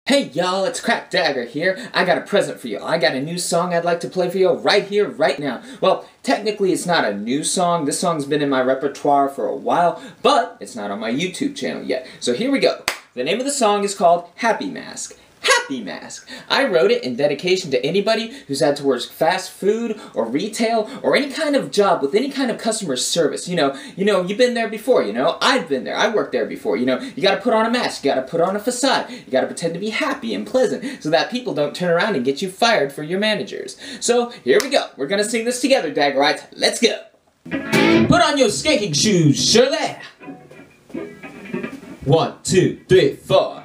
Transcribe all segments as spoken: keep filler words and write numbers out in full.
Hey y'all, it's Crack Dagger here. I got a present for you. I got a new song I'd like to play for you right here, right now. Well, technically it's not a new song. This song's been in my repertoire for a while, but it's not on my YouTube channel yet. So here we go. The name of the song is called Happy Mask. Happy Mask. I wrote it in dedication to anybody who's had to work fast food or retail or any kind of job with any kind of customer service. You know, you know, you've been there before, you know, I've been there, I worked there before, you know, you gotta put on a mask, you gotta put on a facade, you gotta pretend to be happy and pleasant so that people don't turn around and get you fired for your managers. So, here we go. We're gonna sing this together, Dagger, right? Let's go. Put on your skating shoes, Shirley. One, two, three, four.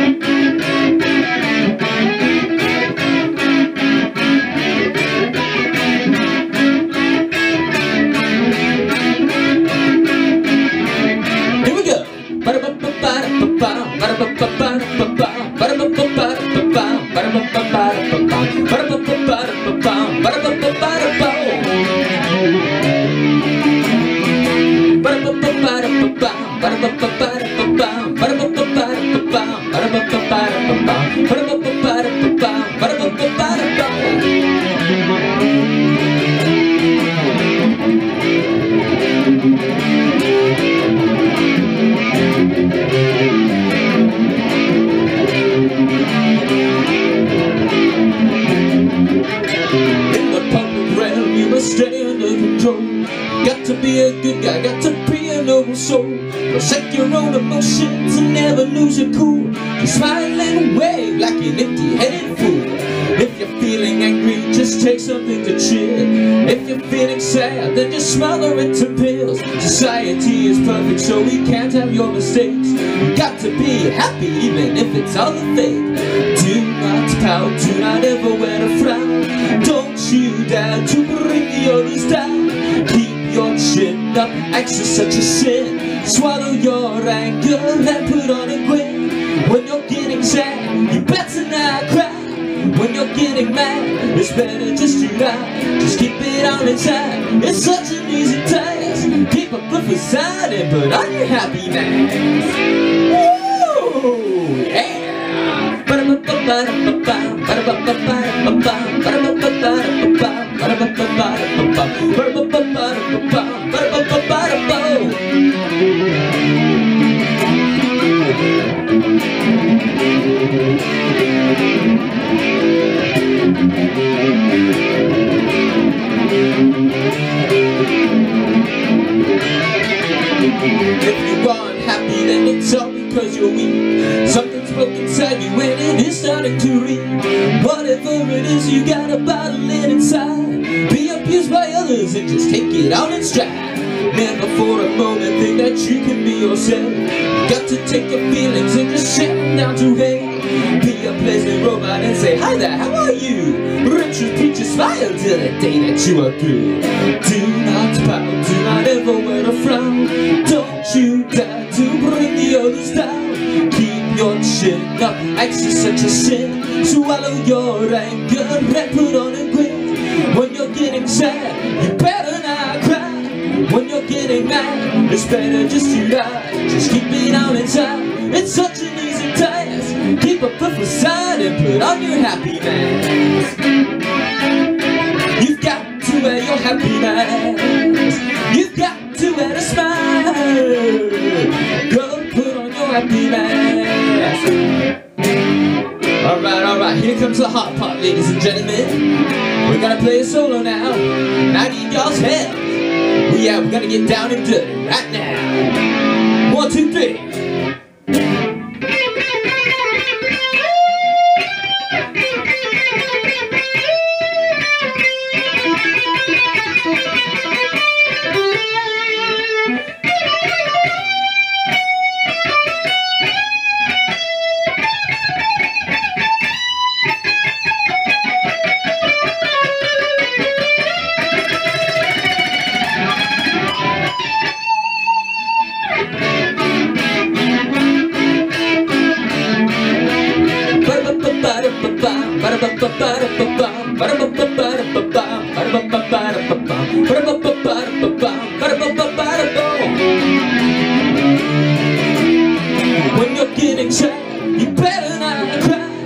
Got to be a good guy, got to be a noble soul. Protect your own emotions and never lose your cool. Just smile and wave like an empty-headed fool. If you're feeling angry, just take something to chill. If you're feeling sad, then just smother it to pills. Society is perfect, so we can't have your mistakes. You got to be happy, even if it's all a fake. Do not pout, do not ever wear a frown. Don't you dare to bring the others down. Keep your chin up, acts is such a sin. Swallow your anger and put on a grin. When you're getting sad, you better not cry. When you're getting mad, it's better just to lie. Just keep it on inside, it's such an easy task. Keep up the facade and put on your happy mask. Woo! Yeah! If you aren't happy, then it's all because you're weak. Something's broken inside you and it is starting to read. Whatever it is, you gotta bottle it inside. Be abused by others and just take it out in stride. Never for a moment think that you can be yourself. You got to take your feelings and just shut them down to hell. Be a pleasant robot and say, hi there, how are you? Richard Peaches smile till the day that you are through. Do not pout, do not ever wear a frown. Don't you dare to bring the others down. Keep your chin up, acts is such a sin. Swallow your anger and put on a grin. When you're getting sad, you better not cry. When you're getting mad, it's better just to lie. Just keep it on inside, it's such an easy task. Keep up the facade and put on your happy mask. You've got to wear your happy mask. You've got to wear a smile. Go put on your happy mask. Alright, alright, here comes the hot part, ladies and gentlemen. We're gonna play a solo now, and I need y'all's help. Well, yeah, we're gonna get down and dirty right now. One, two, three. When you're getting sad, you better not cry.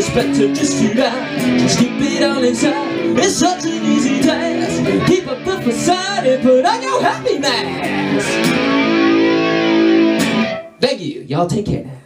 It's better just shoot out, just keep it on inside. It's such an easy task. Keep up the facade and put on your happy mask. Thank you, y'all take care now.